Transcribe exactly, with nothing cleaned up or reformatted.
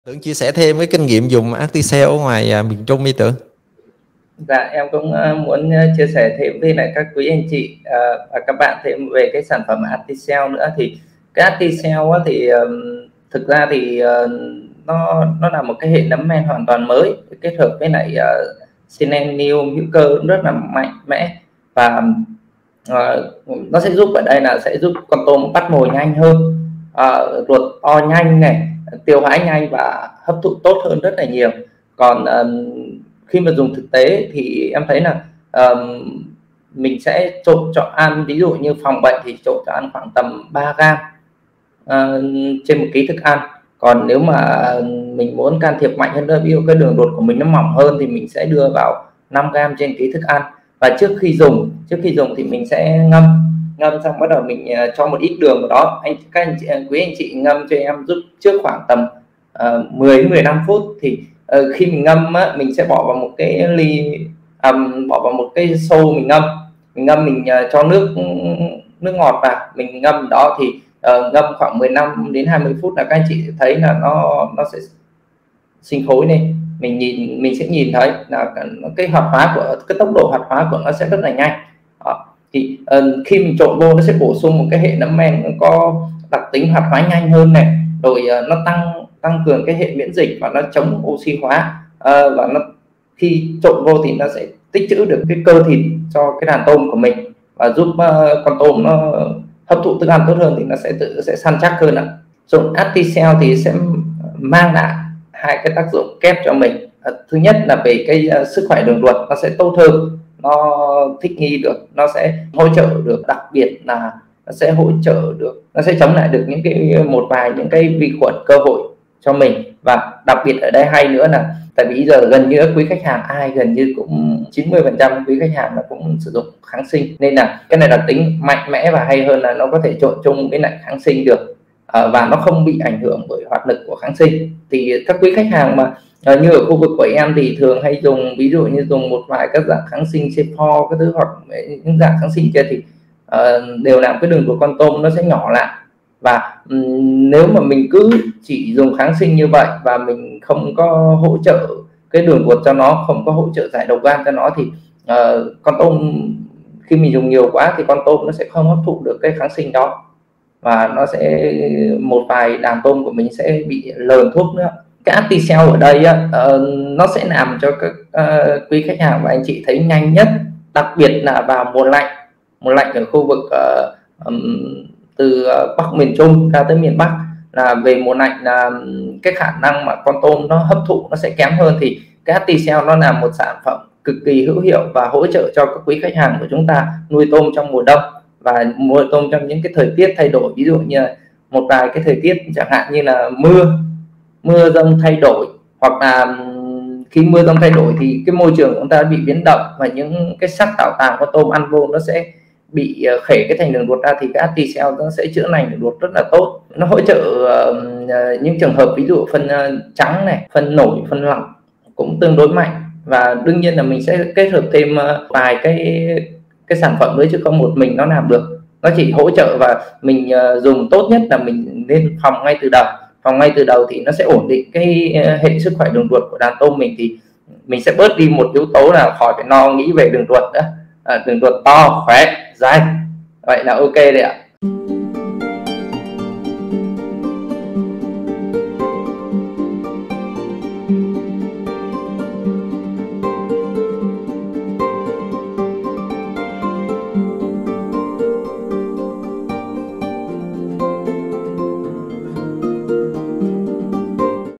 Tưởng chia sẻ thêm cái kinh nghiệm dùng Acticell ở ngoài à, miền Trung đi Tưởng. Dạ em cũng uh, muốn uh, chia sẻ thêm với lại các quý anh chị uh, và các bạn thêm về cái sản phẩm Acticell nữa. Thì cái Acticell thì um, thực ra thì uh, nó nó là một cái hệ nấm men hoàn toàn mới kết hợp với lại uh, selenium hữu cơ rất là mạnh mẽ, và uh, nó sẽ giúp ở đây là sẽ giúp con tôm bắt mồi nhanh hơn, uh, ruột to nhanh này, tiêu hóa nhanh và hấp thụ tốt hơn rất là nhiều. Còn uh, khi mà dùng thực tế thì em thấy là um, mình sẽ trộn cho ăn, ví dụ như phòng bệnh thì trộn cho ăn khoảng tầm ba gam uh, trên một ký thức ăn. Còn nếu mà mình muốn can thiệp mạnh hơn nữa, ví dụ cái đường ruột của mình nó mỏng hơn thì mình sẽ đưa vào năm gam trên ký thức ăn. Và trước khi dùng trước khi dùng thì mình sẽ ngâm ngâm xong bắt đầu mình uh, cho một ít đường vào đó. Anh các anh chị, quý anh chị ngâm cho em giúp trước khoảng tầm uh, mười đến mười lăm phút. Thì uh, khi mình ngâm á, mình sẽ bỏ vào một cái ly um, bỏ vào một cái xô, mình ngâm mình ngâm mình uh, cho nước nước ngọt vào, mình ngâm đó thì uh, ngâm khoảng mười lăm đến hai mươi phút là các anh chị thấy là nó nó sẽ sinh khối lên. Mình nhìn mình sẽ nhìn thấy là cái hoạt hóa của cái tốc độ hoạt hóa của nó sẽ rất là nhanh. Đó. Thì uh, khi mình trộn vô nó sẽ bổ sung một cái hệ nấm men nó có đặc tính hoạt hóa nhanh hơn này, rồi uh, nó tăng tăng cường cái hệ miễn dịch và nó chống oxy hóa, uh, và nó khi trộn vô thì nó sẽ tích trữ được cái cơ thịt cho cái đàn tôm của mình và giúp uh, con tôm nó hấp thụ thức ăn tốt hơn, thì nó sẽ tự sẽ săn chắc hơn ạ. Dùng Acticell thì sẽ mang lại hai cái tác dụng kép cho mình. Uh, thứ nhất là về cái uh, sức khỏe đường ruột nó sẽ tốt hơn, nó thích nghi được, nó sẽ hỗ trợ được, đặc biệt là nó sẽ hỗ trợ được, nó sẽ chống lại được những cái một vài những cái vi khuẩn cơ hội cho mình. Và đặc biệt ở đây hay nữa là tại vì giờ gần như quý khách hàng ai gần như cũng chín mươi phần trăm quý khách hàng là cũng sử dụng kháng sinh, nên là cái này là tính mạnh mẽ và hay hơn là nó có thể trộn chung với lại kháng sinh được, à, và nó không bị ảnh hưởng bởi hoạt lực của kháng sinh. Thì các quý khách hàng mà à, như ở khu vực của em thì thường hay dùng, ví dụ như dùng một vài các dạng kháng sinh Cefor các thứ, hoặc những dạng kháng sinh kia thì uh, đều làm cái đường của con tôm nó sẽ nhỏ lại. Và um, nếu mà mình cứ chỉ dùng kháng sinh như vậy và mình không có hỗ trợ cái đường ruột cho nó, không có hỗ trợ giải độc gan cho nó, thì uh, con tôm khi mình dùng nhiều quá thì con tôm nó sẽ không hấp thụ được cái kháng sinh đó, và nó sẽ một vài đàn tôm của mình sẽ bị lờn thuốc nữa. Cái Acticell ở đây á, uh, nó sẽ làm cho các uh, quý khách hàng và anh chị thấy nhanh nhất, đặc biệt là vào mùa lạnh mùa lạnh ở khu vực uh, um, từ uh, Bắc miền Trung ra tới miền Bắc, là về mùa lạnh là cái khả năng mà con tôm nó hấp thụ nó sẽ kém hơn, thì cái Acticell nó là một sản phẩm cực kỳ hữu hiệu và hỗ trợ cho các quý khách hàng của chúng ta nuôi tôm trong mùa đông và nuôi tôm trong những cái thời tiết thay đổi, ví dụ như một vài cái thời tiết chẳng hạn như là mưa mưa dông thay đổi, hoặc là khi mưa dông thay đổi thì cái môi trường của chúng ta bị biến động và những cái sắc tạo tàng của tôm ăn vô nó sẽ bị khể cái thành đường ruột ra, thì cái Acticell nó sẽ chữa lành đường ruột rất là tốt. Nó hỗ trợ uh, những trường hợp ví dụ phân uh, trắng này, phân nổi, phân lỏng cũng tương đối mạnh. Và đương nhiên là mình sẽ kết hợp thêm uh, vài cái cái sản phẩm nữa, chứ không một mình nó làm được. Nó chỉ hỗ trợ, và mình uh, dùng tốt nhất là mình nên phòng ngay từ đầu phòng ngay từ đầu thì nó sẽ ổn định cái uh, hệ sức khỏe đường ruột của đàn tôm mình, thì mình sẽ bớt đi một yếu tố là khỏi phải lo nghĩ về đường ruột nữa. À, đường ruột to, khỏe, dai, vậy là ok đấy ạ.